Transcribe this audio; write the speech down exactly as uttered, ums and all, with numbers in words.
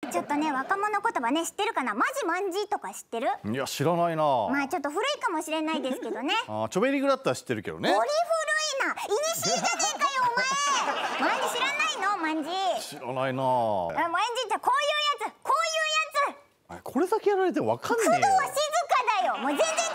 ちょっとね、若者言葉ね知ってるかな。マジマンジとか知ってる？ いや知らないな。 まあちょっと古いかもしれないですけどね。 あ、チョベリグだったら知ってるけどね。 ゴリ古いな。イニシエじゃねえかよお前。マンジ知らないの？マンジ知らないな。 マンジってこういうやつ、こういうやつ。 これだけやられてわかんねえよ。 工藤静香だよ。もう全然